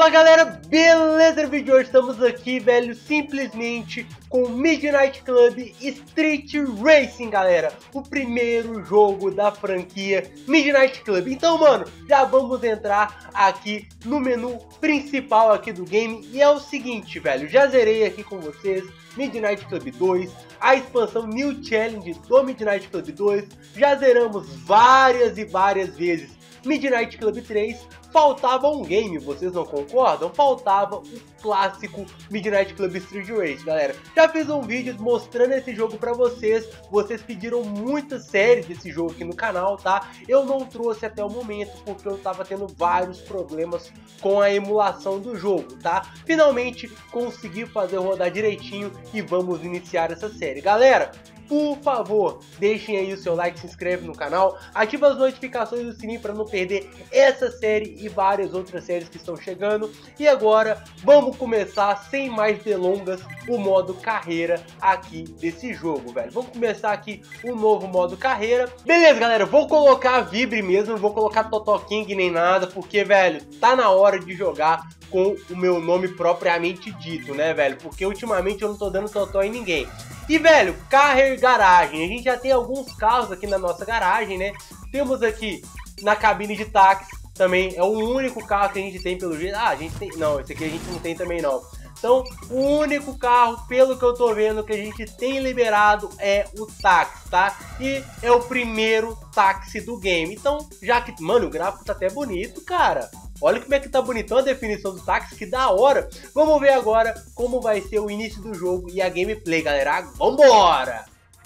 Fala galera, beleza? No vídeo de hoje estamos aqui, velho, simplesmente com Midnight Club Street Racing, galera. O primeiro jogo da franquia Midnight Club. Então, mano, já vamos entrar aqui no menu principal aqui do game. E é o seguinte, velho, já zerei aqui com vocês Midnight Club 2, a expansão New Challenge do Midnight Club 2. Já zeramos várias e várias vezes Midnight Club 3, faltava um game, vocês não concordam? Faltava o clássico Midnight Club Street Race, galera. Já fiz um vídeo mostrando esse jogo pra vocês, vocês pediram muitas séries desse jogo aqui no canal, tá? Eu não trouxe até o momento porque eu tava tendo vários problemas com a emulação do jogo, tá? Finalmente consegui fazer rodar direitinho e vamos iniciar essa série. Galera, por favor, deixem aí o seu like, se inscreve no canal, ativa as notificações do sininho para não perder essa série e várias outras séries que estão chegando. E agora, vamos começar, sem mais delongas, o modo carreira aqui desse jogo, velho. Vamos começar aqui o novo modo carreira. Beleza, galera, vou colocar a Vibre mesmo, não vou colocar Totó King nem nada, porque, velho, tá na hora de jogar com o meu nome propriamente dito, né, velho? Porque ultimamente eu não tô dando Totó em ninguém. E, velho, carro e garagem. A gente já tem alguns carros aqui na nossa garagem, né? Temos aqui na cabine de táxi, também é o único carro que a gente tem pelo jeito. Ah, a gente tem... Não, esse aqui a gente não tem também não. Então, o único carro, pelo que eu tô vendo, que a gente tem liberado é o táxi, tá? E é o primeiro táxi do game. Então, já que... Mano, o gráfico tá até bonito, cara. Olha como é que tá bonitão a definição do táxi, que da hora. Vamos ver agora como vai ser o início do jogo e a gameplay, galera. Vambora!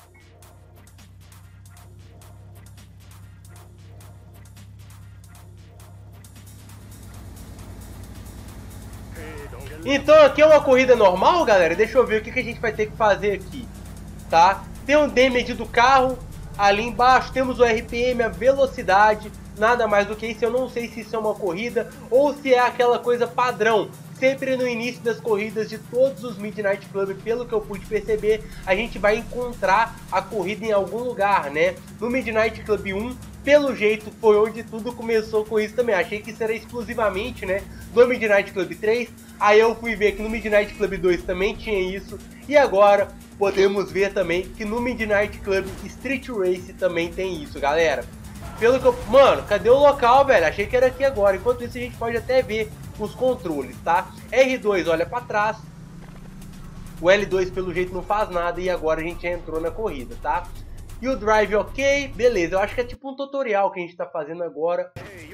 Então aqui é uma corrida normal, galera. Deixa eu ver o que a gente vai ter que fazer aqui, tá? Tem um damage do carro ali embaixo, temos o RPM, a velocidade, nada mais do que isso. Eu não sei se isso é uma corrida ou se é aquela coisa padrão. Sempre no início das corridas de todos os Midnight Club, pelo que eu pude perceber, a gente vai encontrar a corrida em algum lugar, né? No Midnight Club 1, pelo jeito, foi onde tudo começou com isso também. Achei que isso era exclusivamente, né, do Midnight Club 3. Aí eu fui ver que no Midnight Club 2 também tinha isso. E agora podemos ver também que no Midnight Club Street Race também tem isso, galera. Pelo que eu... Mano, cadê o local, velho? Achei que era aqui agora. Enquanto isso a gente pode até ver os controles, tá? R2 olha pra trás. O L2 pelo jeito não faz nada. E agora a gente já entrou na corrida, tá? E o drive ok, beleza. Eu acho que é tipo um tutorial que a gente tá fazendo agora.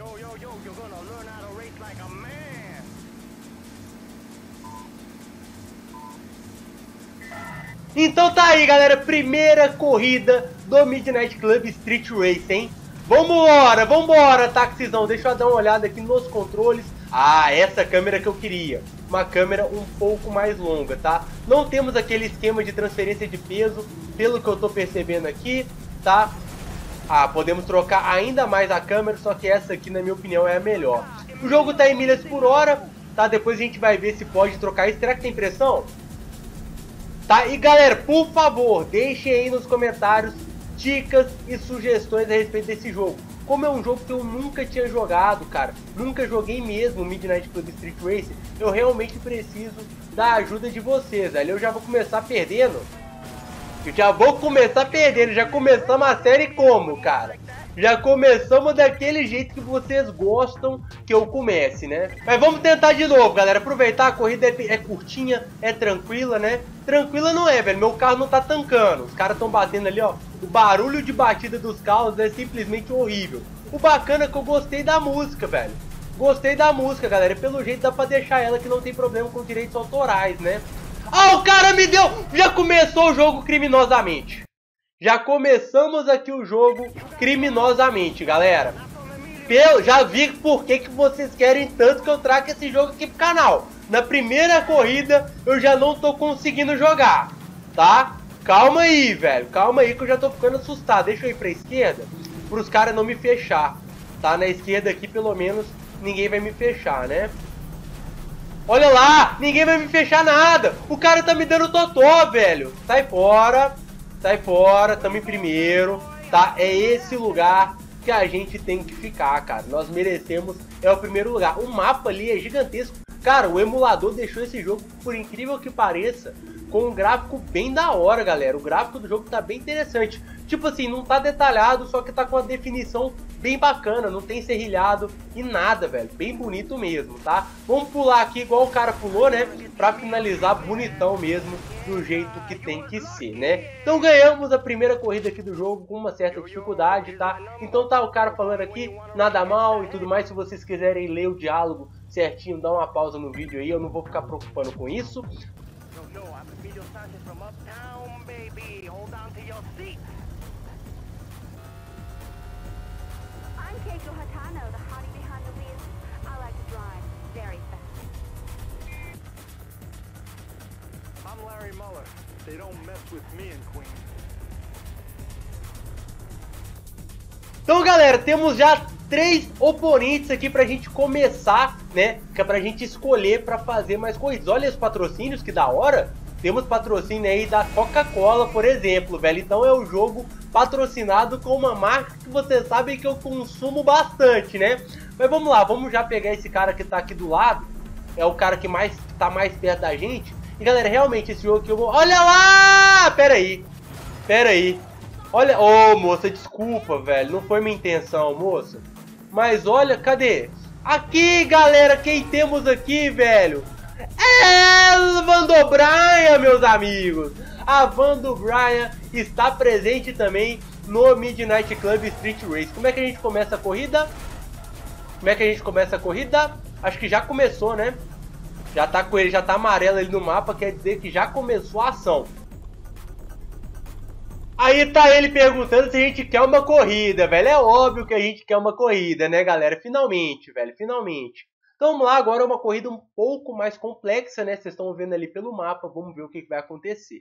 Então tá aí, galera, primeira corrida do Midnight Club Street Race, hein? Vambora, vambora, taxizão. Deixa eu dar uma olhada aqui nos controles. Ah, essa câmera que eu queria. Uma câmera um pouco mais longa, tá? Não temos aquele esquema de transferência de peso, pelo que eu tô percebendo aqui, tá? Ah, podemos trocar ainda mais a câmera, só que essa aqui, na minha opinião, é a melhor. O jogo tá em milhas por hora, tá? Depois a gente vai ver se pode trocar isso. Será que tem pressão? Tá? E galera, por favor, deixem aí nos comentários dicas e sugestões a respeito desse jogo. Como é um jogo que eu nunca tinha jogado, cara, nunca joguei mesmo Midnight Club Street Race, eu realmente preciso da ajuda de vocês, velho. Eu já vou começar perdendo. Já começamos a série como, cara? Já começamos daquele jeito que vocês gostam que eu comece, né? Mas vamos tentar de novo, galera. Aproveitar, a corrida é curtinha, é tranquila, né? Tranquila não é, velho. Meu carro não tá tancando. Os caras estão batendo ali, ó. O barulho de batida dos carros é simplesmente horrível. O bacana é que eu gostei da música, velho. Gostei da música, galera. E pelo jeito dá pra deixar ela que não tem problema com direitos autorais, né? Ah, o cara me deu... Já começou o jogo criminosamente. Já começamos aqui o jogo criminosamente, galera. Já vi por que vocês querem tanto que eu traga esse jogo aqui pro canal. Na primeira corrida eu já não tô conseguindo jogar, tá? Calma aí, velho. Calma aí que eu já tô ficando assustado. Deixa eu ir pra esquerda, pros caras não me fechar, tá? Na esquerda aqui pelo menos ninguém vai me fechar, né? Olha lá, ninguém vai me fechar nada. O cara tá me dando totó, velho. Sai fora. Sai fora, tamo em primeiro, tá? É esse lugar que a gente tem que ficar, cara. Nós merecemos, é o primeiro lugar. O mapa ali é gigantesco. Cara, o emulador deixou esse jogo, por incrível que pareça, com um gráfico bem da hora, galera. O gráfico do jogo tá bem interessante. Tipo assim, não tá detalhado, só que tá com a definição bem bacana, não tem serrilhado e nada, velho. Bem bonito mesmo, tá? Vamos pular aqui igual o cara pulou, né? Pra finalizar bonitão mesmo, do jeito que tem que ser, né? Então ganhamos a primeira corrida aqui do jogo com uma certa dificuldade, tá? Então tá o cara falando aqui, nada mal e tudo mais. Se vocês quiserem ler o diálogo certinho, dá uma pausa no vídeo aí, eu não vou ficar preocupando com isso. Então, galera, temos já 3 oponentes aqui pra gente começar, né? Que é pra gente escolher pra fazer mais coisas. Olha os patrocínios, que da hora. Temos patrocínio aí da Coca-Cola, por exemplo, velho. Então é um jogo patrocinado com uma marca que vocês sabem que eu consumo bastante, né? Mas vamos lá, vamos já pegar esse cara que tá aqui do lado. É o cara que tá mais perto da gente. E galera, realmente esse jogo aqui eu vou... Olha lá! Pera aí. Olha... Ô, moça, desculpa, velho. Não foi minha intenção, moça. Mas olha, cadê? Aqui, galera, quem temos aqui, velho? É a Van do Brian, meus amigos. A Van do Brian está presente também no Midnight Club Street Race. Como é que a gente começa a corrida? Acho que já começou, né? Já tá com ele, já tá amarelo ali no mapa, quer dizer que já começou a ação. Aí tá ele perguntando se a gente quer uma corrida, velho. É óbvio que a gente quer uma corrida, né, galera? Finalmente, velho, finalmente. Então vamos lá, agora é uma corrida um pouco mais complexa, né? Vocês estão vendo ali pelo mapa, vamos ver o que vai acontecer.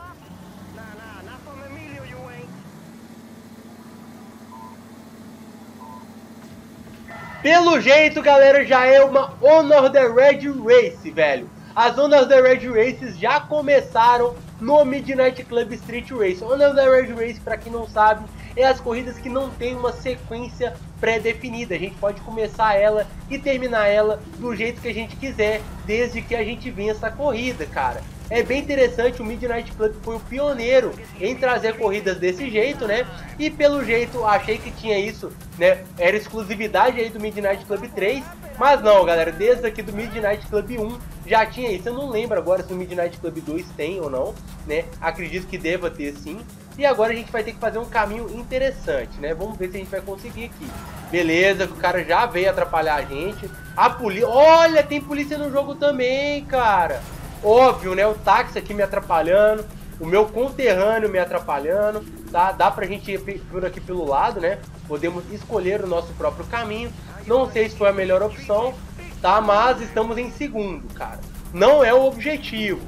Pelo jeito, galera, já é uma Honor the Red Race, velho. As Honor the Red Races já começaram no Midnight Club Street Race. Honor the Red Race, pra quem não sabe, é as corridas que não tem uma sequência pré-definida. A gente pode começar ela e terminar ela do jeito que a gente quiser, desde que a gente vença a corrida, cara. É bem interessante, o Midnight Club foi o pioneiro em trazer corridas desse jeito, né? E pelo jeito, achei que tinha isso, né? Era exclusividade aí do Midnight Club 3, mas não, galera, desde aqui do Midnight Club 1 já tinha isso. Eu não lembro agora se o Midnight Club 2 tem ou não, né? Acredito que deva ter sim. E agora a gente vai ter que fazer um caminho interessante, né? Vamos ver se a gente vai conseguir aqui. Beleza, o cara já veio atrapalhar a gente. A polícia... Olha, tem polícia no jogo também, cara. Óbvio, né? O táxi aqui me atrapalhando. O meu conterrâneo me atrapalhando, tá? Dá pra gente ir por aqui pelo lado, né? Podemos escolher o nosso próprio caminho. Não sei se foi a melhor opção, tá? Mas estamos em segundo, cara. Não é o objetivo.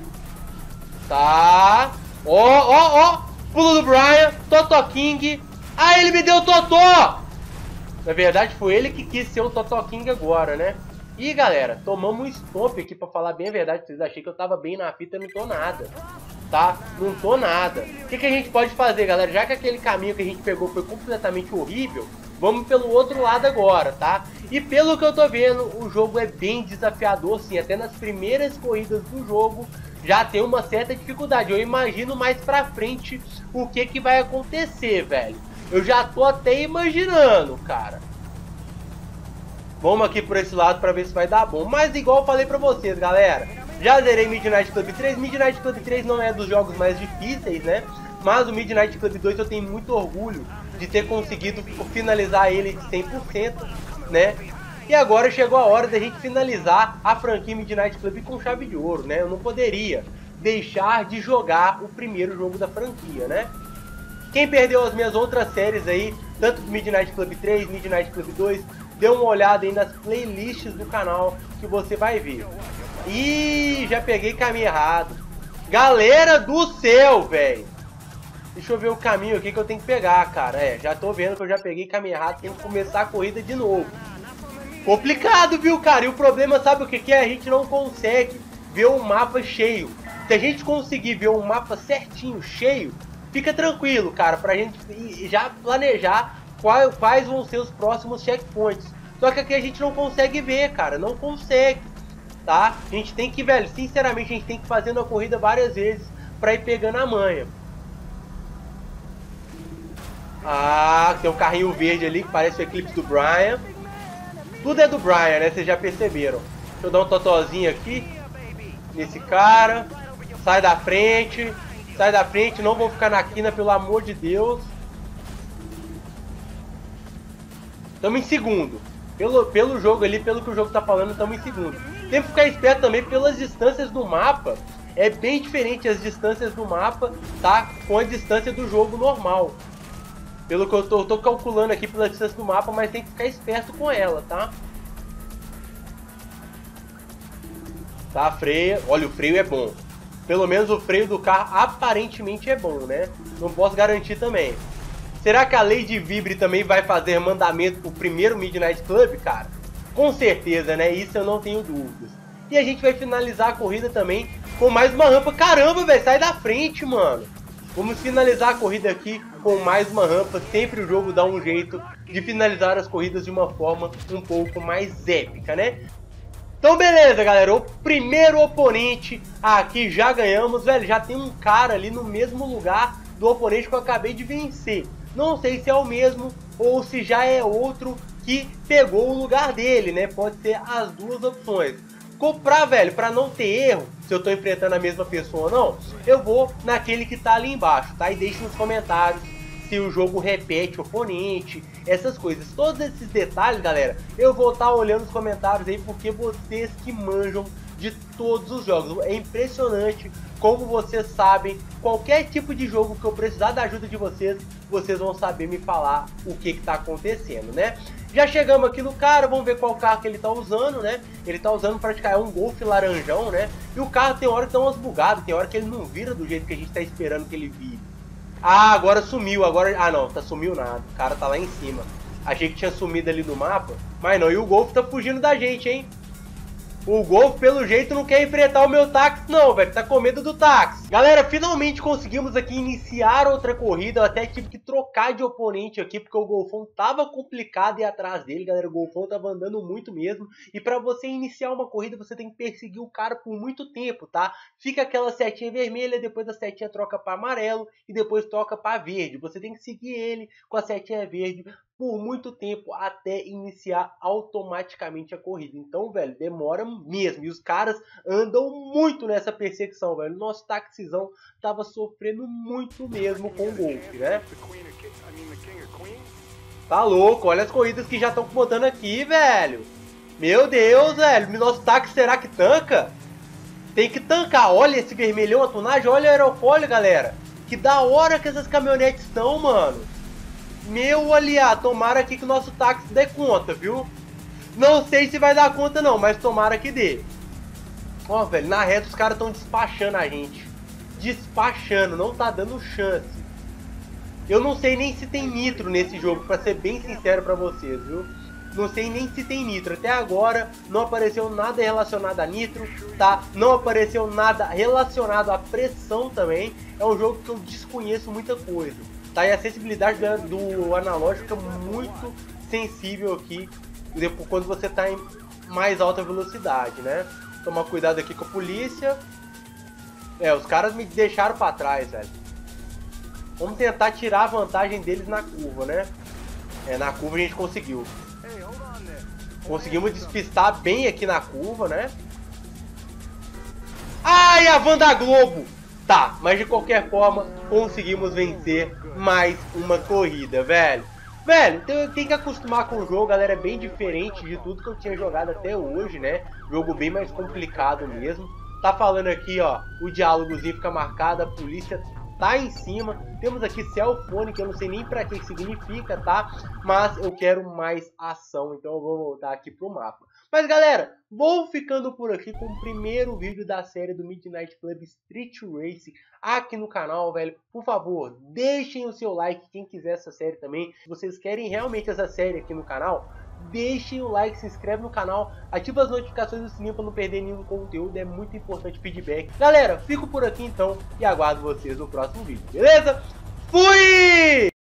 Tá? Ó. Pulo do Brian. Totó King. Ah, ele me deu o Totó! Na verdade, foi ele que quis ser o Totó King agora, né? E galera, tomamos um stomp aqui, pra falar bem a verdade. Vocês achei que eu tava bem na fita, eu não tô nada, tá? Não tô nada. O que a gente pode fazer, galera? Já que aquele caminho que a gente pegou foi completamente horrível, vamos pelo outro lado agora, tá? E pelo que eu tô vendo, o jogo é bem desafiador, sim. Até nas primeiras corridas do jogo já tem uma certa dificuldade. Eu imagino mais pra frente o que vai acontecer, velho. Eu já tô até imaginando, cara. Vamos aqui por esse lado pra ver se vai dar bom. Mas igual eu falei pra vocês, galera, já zerei Midnight Club 3. Midnight Club 3 não é dos jogos mais difíceis, né? Mas o Midnight Club 2 eu tenho muito orgulho de ter conseguido finalizar ele de 100%, né? E agora chegou a hora da gente finalizar a franquia Midnight Club com chave de ouro, né? Eu não poderia deixar de jogar o primeiro jogo da franquia, né? Quem perdeu as minhas outras séries aí, tanto do Midnight Club 3, Midnight Club 2, dê uma olhada aí nas playlists do canal que você vai ver. Ih, já peguei caminho errado. Galera do céu, velho. Deixa eu ver o caminho aqui que eu tenho que pegar, cara. É, já tô vendo que eu já peguei caminho errado, tenho que começar a corrida de novo. Complicado, viu, cara? E o problema, sabe o que é? A gente não consegue ver o mapa cheio. Se a gente conseguir ver o mapa certinho, cheio, fica tranquilo, cara, pra gente já planejar quais vão ser os próximos checkpoints. Só que aqui a gente não consegue ver, cara, não consegue. tá? A gente tem que, velho, sinceramente, a gente tem que ir fazendo a corrida várias vezes pra ir pegando a manha. Ah, tem um carrinho verde ali que parece o Eclipse do Brian. Tudo é do Brian, né? Vocês já perceberam. Deixa eu dar um totozinho aqui nesse cara. Sai da frente. Sai da frente, não vou ficar na quina, pelo amor de Deus. Estamos em segundo. Pelo jogo ali, pelo que o jogo tá falando, estamos em segundo. Tem que ficar esperto também pelas distâncias do mapa. É bem diferente as distâncias do mapa, tá? Com a distância do jogo normal. Pelo que eu tô calculando aqui pela distância do mapa, mas tem que ficar esperto com ela, tá? Tá, freia. Olha, o freio é bom. Pelo menos o freio do carro aparentemente é bom, né? Não posso garantir também. Será que a Lady Vibre também vai fazer mandamento pro primeiro Midnight Club, cara? Com certeza, né? Isso eu não tenho dúvidas. E a gente vai finalizar a corrida também com mais uma rampa. Caramba, velho, sai da frente, mano. Vamos finalizar a corrida aqui com mais uma rampa. Sempre o jogo dá um jeito de finalizar as corridas de uma forma um pouco mais épica, né? Então beleza, galera, o primeiro oponente aqui já ganhamos, velho, já tem um cara ali no mesmo lugar do oponente que eu acabei de vencer. Não sei se é o mesmo ou se já é outro que pegou o lugar dele, né? Pode ser as duas opções. Comprar, velho, pra não ter erro, se eu tô enfrentando a mesma pessoa ou não, eu vou naquele que tá ali embaixo, tá? E deixe nos comentários se o jogo repete o oponente, essas coisas. Todos esses detalhes, galera, eu vou estar olhando os comentários aí, porque vocês que manjam de todos os jogos. É impressionante como vocês sabem, qualquer tipo de jogo que eu precisar da ajuda de vocês, vocês vão saber me falar o que tá acontecendo, né? Já chegamos aqui no cara, vamos ver qual carro que ele tá usando, né? Ele tá usando praticamente um Golf laranjão, né? E o carro tem hora que dá umas bugadas, tem hora que ele não vira do jeito que a gente tá esperando que ele vire. Ah, agora sumiu, agora... Ah, não, sumiu nada, o cara tá lá em cima. Achei que tinha sumido ali do mapa, mas não, e o Golf tá fugindo da gente, hein? O Golf, pelo jeito, não quer enfrentar o meu táxi não, velho. Tá com medo do táxi. Galera, finalmente conseguimos aqui iniciar outra corrida. Eu até tive que trocar de oponente aqui, porque o Golfão tava complicado ir atrás dele, galera. O Golfão tava andando muito mesmo. E pra você iniciar uma corrida, você tem que perseguir o cara por muito tempo, tá? Fica aquela setinha vermelha, depois a setinha troca pra amarelo e depois troca pra verde. Você tem que seguir ele com a setinha verde por muito tempo até iniciar automaticamente a corrida. Então, velho, demora mesmo. E os caras andam muito nessa perseguição, velho. Nosso taxizão tava sofrendo muito mesmo com o Golf, né? Tá louco, olha as corridas que já estão botando aqui, velho. Meu Deus, velho. Nosso táxi será que tanca? Tem que tancar. Olha esse vermelhão, a tunagem. Olha o aerofólio, galera. Que da hora que essas caminhonetes estão, mano. Meu aliado, tomara aqui que o nosso táxi dê conta, viu? Não sei se vai dar conta não, mas tomara que dê. Ó, velho, na reta os caras estão despachando a gente. Despachando, não tá dando chance. Eu não sei nem se tem nitro nesse jogo, pra ser bem sincero pra vocês, viu? Não sei nem se tem nitro. Até agora não apareceu nada relacionado a nitro, tá? Não apareceu nada relacionado à pressão também. É um jogo que eu desconheço muita coisa. Tá, e a sensibilidade do analógico é muito sensível aqui quando você está em mais alta velocidade, né? Tomar cuidado aqui com a polícia. É, os caras me deixaram para trás, velho. Vamos tentar tirar a vantagem deles na curva, né? É, na curva a gente conseguiu. Conseguimos despistar bem aqui na curva, né? Ai, a van da Globo! Tá, mas de qualquer forma, conseguimos vencer mais uma corrida, velho. Velho, tem que acostumar com o jogo, galera, é bem diferente de tudo que eu tinha jogado até hoje, né? Jogo bem mais complicado mesmo. Tá falando aqui, ó, o diálogozinho fica marcado, a polícia tá em cima. Temos aqui cell phone, que eu não sei nem pra que significa, tá? Mas eu quero mais ação, então eu vou voltar aqui pro mapa. Mas galera, vou ficando por aqui com o primeiro vídeo da série do Midnight Club Street Racing aqui no canal, velho. Por favor, deixem o seu like, quem quiser essa série também. Se vocês querem realmente essa série aqui no canal, deixem o like, se inscreve no canal, ativa as notificações do sininho para não perder nenhum conteúdo, é muito importante o feedback. Galera, fico por aqui então e aguardo vocês no próximo vídeo, beleza? Fui!